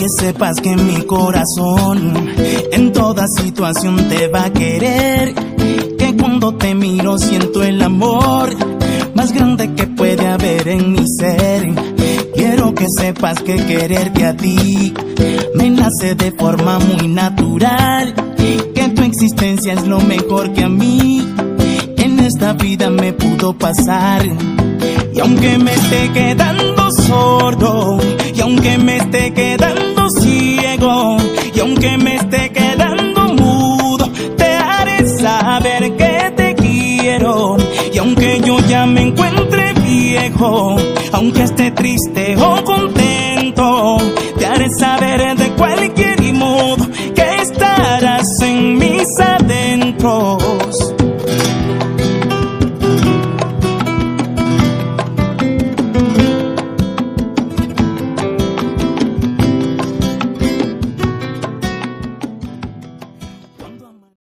que sepas que mi corazón en toda situación te va a querer, que cuando te miro siento el amor más grande que puede haber en mi ser. Quiero que sepas que quererte a ti me nace de forma muy natural, que tu existencia es lo mejor que a mí en esta vida me pudo pasar. Y aunque me esté quedando sordo, y aunque me esté quedando ciego, y aunque me esté quedando mudo, te haré saber que te quiero. Y aunque yo ya me encuentre viejo, aunque esté triste o contento,